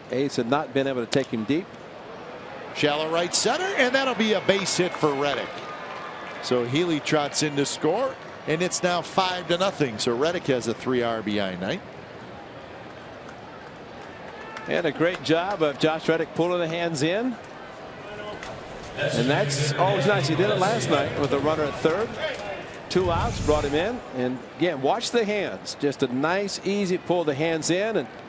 A's have not been able to take him deep. Shallow right center, and that'll be a base hit for Reddick. So Healy trots in to score, and it's now 5-0. So Reddick has a 3 RBI night. And a great job of Josh Reddick pulling the hands in. And that's always nice. He did it last night with a runner at third. 2 outs, brought him in. And again, watch the hands. Just a nice, easy pull the hands in and